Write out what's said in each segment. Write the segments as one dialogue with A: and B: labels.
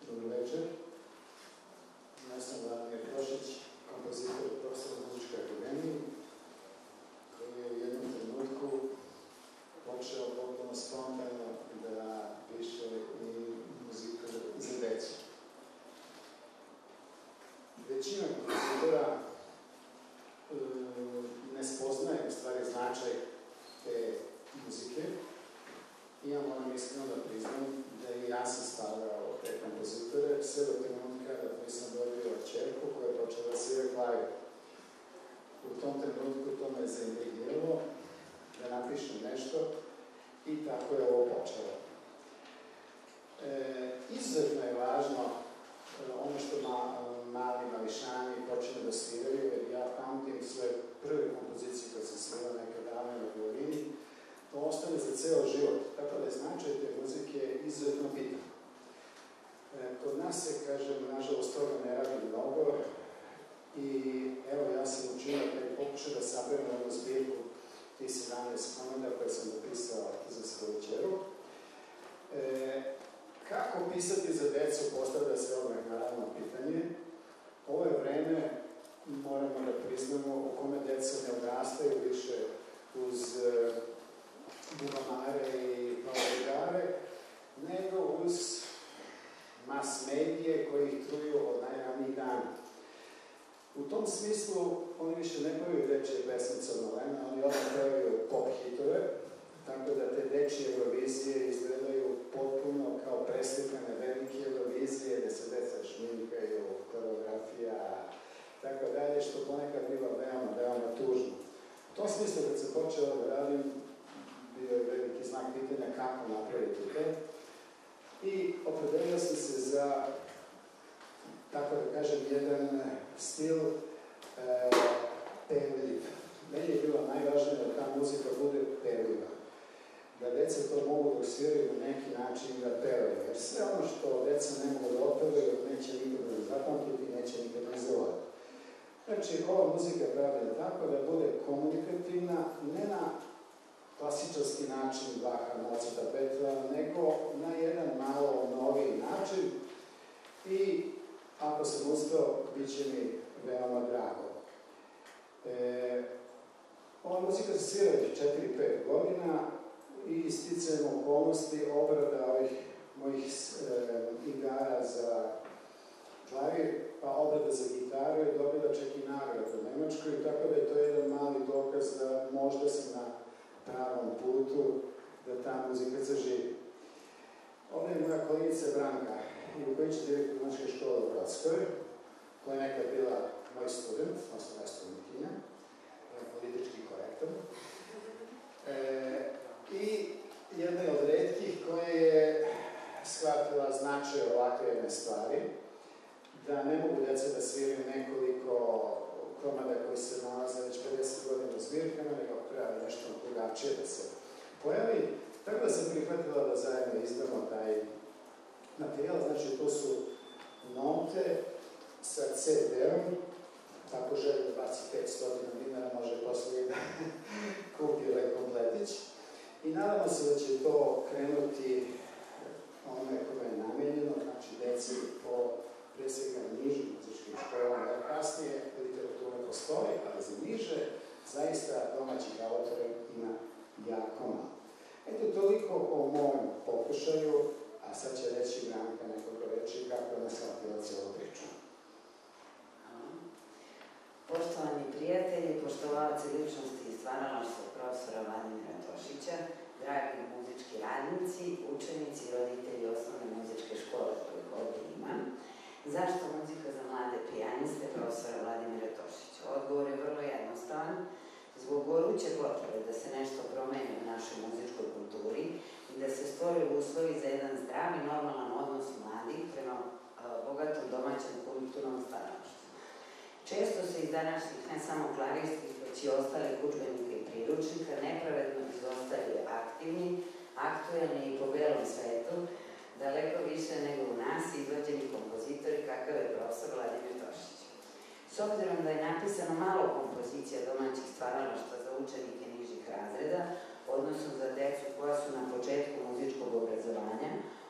A: Dobro večer. Ja sam Vladimir Tošić, kompozitor i profesor u Muzičkoj akademiji, koji je u jednom trenutku počeo potpuno spontano da piše i muziku za decu. Većina kompozitora ne spoznaje u stvari značaj te muzike. I ja moram iskreno da priznam da i ja sam stavljao te kompozitore sve do trenutka da nisam dobio ćerku koja je počela da svira klavir. U tom trenutku to me zaintrigiralo da napišem nešto i tako je ovo počelo. Izuzetno je važno ono što mali mališani počinu da sviraju, jer ja pamtim svoje prve kompozicije koje sam svirao nekad davno na violini, to ostane za ceo život, tako da je značaj te muzike izuzetno bitan. Kod nas se, kažem, nažalost toga ne radi mnogo i evo ja sam učinio taj pokušaj da saberem ovu zbirku tih 17 komada koje sam napisao za svoju ćeru. Kako pisati za decu, postavlja se odmah naravno pitanje. Ovo je vreme, moramo da priznamo, u kome deca ne odrastaju više uz bubamare i palavigare, nego uz mas medije koji ih truju od najranijih dana. U tom smislu oni više ne pevaju dečije pesmice od malena, oni odmah pevaju pop hitove, tako da te dečije Eurovizije izgledaju potpuno kao preslikane velike Eurovizije, gde se deca šminkaju, koreografija, tako dalje, što ponekad biva veoma, veoma tužno. U tom smislu, kad sam počeo da radim, bio je veliki znak pitanja kako napraviti to. I opredelio sam se za, tako da kažem, jedan stil pevljiv. Meni je bilo najvažnije da ta muzika bude pevljiva. Da deca to mogu da sviraju na neki način da pevaju. Jer sve ono što deca ne mogu da opevaju, neće nikad da zapamtiti i neće nikad da izgovoriti. Znači, ova muzika je pravljena tako da bude komunikativna, ne na klasičarski način Baha, Mozarta, Beethovena, nego na jedan malo noviji način i ako sam uspeo, bit će mi veoma drago. Ova muzika se svira već 4-5 godina i sticajem okolnosti obrada ovih mojih igara za klavir, pa obrada za gitaru je dobila čak i nagradu u Nemačkoj, tako da je to jedan mali dokaz da možda sam na pravom putu da ta muzika zaživi. Ovdje je moja kolegica Branka Ivković, direktor muzičke škole u Brodskoj, koja je nekad bila moj student, odnosno moja studentkinja, politički korektor. I jedna je od retkih koja je shvatila značaj ovakve jedne stvari, da ne mogu deca da sviraju nekoliko komada koji se nalaze već 50 godina u zbirkama, nego treba nešto drugačije da se pojavi. Tako da sam prihvatila da zajedno izdamo taj materijal, znači to su note sa CD-om, ako želi da baci 500 dinara, može posle da kupi ovaj kompletić. I nadamo se da će to krenuti onome kome je namenjeno, znači deci po pre svega nižim muzičkim školama, jer kasnije literatura postoji, ali za niže zaista domaćih autora ima jako malo. Eto, toliko o mom pokušaju, a sad će reći Branka nekoliko reči kako je ona shvatila cijelu priču.
B: Poštovani prijatelji, poštovaoci ličnosti i stvaralaštva profesora Vladimira Tošića, dragi muzički radnici, učenici i roditelji osnovne muzičke škole kojih ovdje imam, zašto muzika za mlade pijaniste profesora Vladimira Tošića? Odgovor je vrlo jednostavan. Zbog goruće potrebe da se nešto promeni u našoj muzičkoj kulturi i da se stvore uslovi za jedan zdrav i normalan odnos mladih prema bogatom domaćem kulturnom stvaralaštvu. Često se iz današnjih ne samo klavirskih, već i ostalih udžbenika i priručnika nepravedno izostavljaju aktivni, aktuelni i po belom svetu, daleko više nego u nas izvođeni kompozitori kakav je profesor Vladimir Tošić. S obzirom da je napisano malo kompozicija domaćih stvaralaštva za učenike nižih razreda, odnosno za decu koja su na početku muzičkog obrazovanja, ovo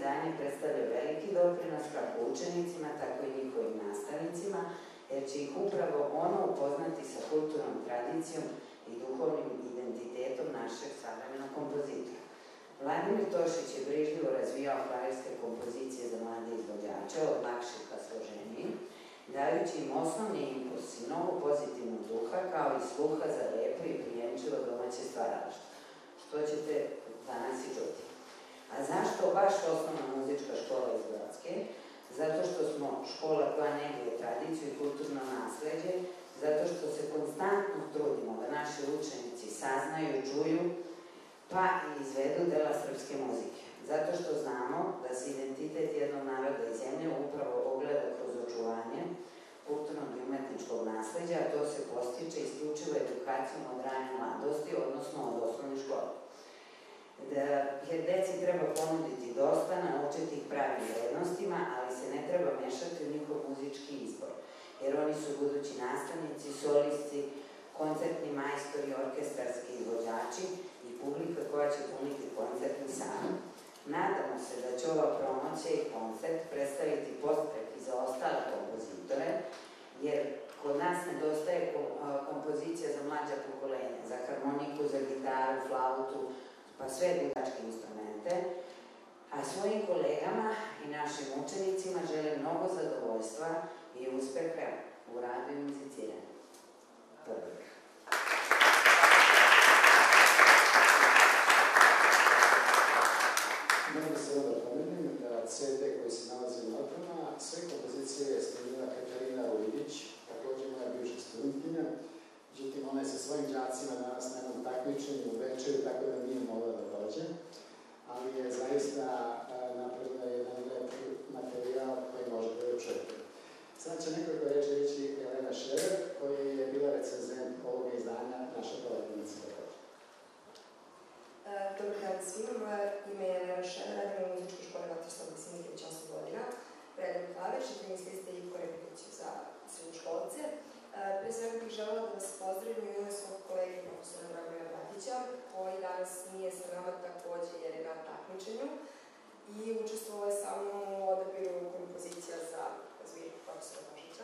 B: izdanje predstavlja veliki doprinos kako učenicima, tako i njihovim nastavnicima, jer će ih upravo ono upoznati sa kulturnom tradicijom i duhovnim identitetom našeg savremenog kompozitora. Vladimir Tošić je brižljivo razvijao klavirske kompozicije za mlade izvođače, od lakših ka složenijim, dajući im osnovni impuls i mnogo pozitivnog duha, kao i sluha za lepo i prijemčivo domaće stvaralaštvo, što ćete danas i čuti. A zašto baš osnovna muzička škola iz Grocke? Zato što smo škola koja neguje tradiciju i kulturno nasleđe, zato što se konstantno trudimo da naši učenici saznaju, čuju, pa i izvedu dela srpske muzike. Zato što znamo da se identitet jednog naroda i zemlje upravo ogleda kroz očuvanje kulturnog i umetničkog nasleđa, a to se postiče isključivo edukacijom od rane mladosti, odnosno od osnovne škole. Jer deci treba ponuditi dosta, naučiti ih pravim vrednostima, ali se ne treba mešati u njihov muzički izbor, jer oni su budući nastavnici, solisti, koncertni majstori, orkestarski izvođači i publika koja će puniti koncertni sal. Nadamo se da će ova promocija i koncert predstaviti postrek i za ostale kompozitore, jer kod nas nedostaje kompozicija za mlađa pokolenja, za harmoniku, za gitaru, flautu, pa sve dugačke instrumente, a svojim kolegama i našim učenicima žele mnogo zadovoljstva i uspeha u radu i muziciranju. Prvo.
A: Mogu se onda pomenim da CD koji se nalazi u notama, sve kompozicije je snimila Katarina Ulidić, također moja bivša studentkinja. Međutim, ona je sa svojim đacima danas na jednom takmičenju u večeru, tako da nije mogla da dođe, ali je zaista napravila jedan lep materijal koji možete da čujete. Sad će nekoliko reći Elena Šerer, koja je bila recenzent ovog izdanja naša koleginica također.
C: Dobar dan svima, moje ime je Elena Šerer, radim u muzičkoj školi Vatroslav Maksimović 8 godina. Predam klavir, čitam iz liste i korepeticiju za srednjoškolce. Pre svega bih želela da vas pozdravim u ime svog kolege profesora Dragomira Bratića, koji danas nije sa nama takođe jer je na takmičenju i učestvovao je sa mnom u odabiru kompozicija za zbirku profesora Tošića.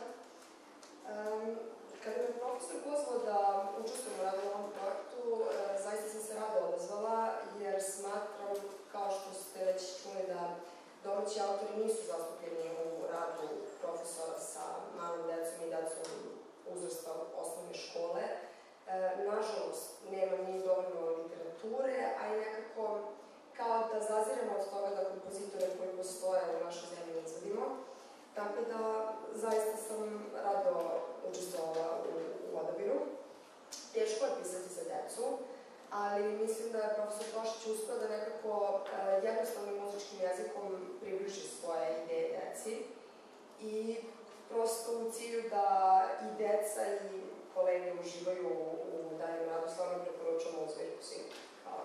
C: Kada me profesor pozvao da učestvujem u radu na ovom projektu, zaista sam se rado odazvala, jer smatram, kao što ste već čuli, da domaći autori nisu zastupljeni u radu profesora sa malom decom i decom uzrasta osnovne škole. Nažalost, nema ni dovoljno literature, a i nekako kao da zaziramo od toga da kompozitore koji postoje u našoj zemlji izvodimo. Tako da, zaista sam rado učestvovala u odabiru. Teško je pisati za decu, ali mislim da je profesor Tošić uspeo da nekako jednostavnim muzičkim jezikom približi svoje ideje deci i prosto u cilju da i deca i kolege uživaju u daljem radu, stvarno preporučamo u zbirku svima. Hvala.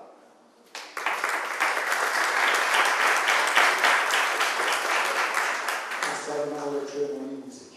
A: Sada malo da čujemo i muzike.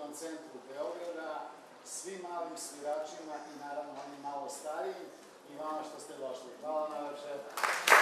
A: kulturnom centru Beograda, svim malim sviračima i naravno onim malo starijim i vama što ste došli. Hvala najlepše.